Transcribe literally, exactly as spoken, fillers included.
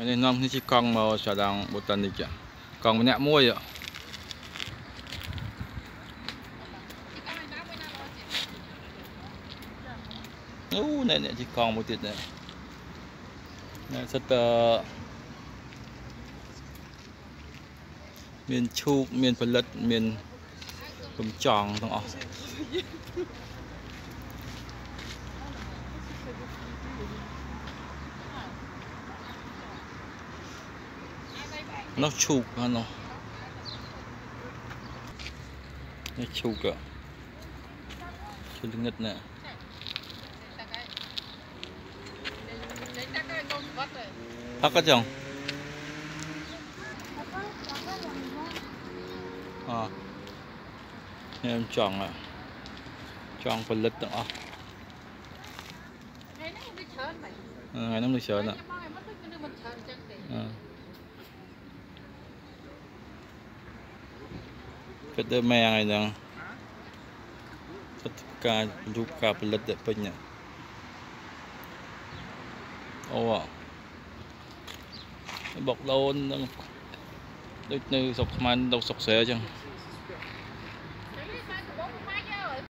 nên non chỉ con màu xà đằng bột tần đi chả còn nhẹ muôi ạ. Ú này này chỉ còn một tiệt này rất uh, miền chu miền phần lật miền cầm tròn thằng ọ nó chụp hả nó nó chụp cả trên ngực nè tắc cái chồng à em chọn à chọn phần lật đó ngày năm được sợ nè cái đôi mè này nè tất cả giúp cả phần lật đẹp bình nhỉ ô bọc lâu đôi như sọc man đâu sọc xẻ chăng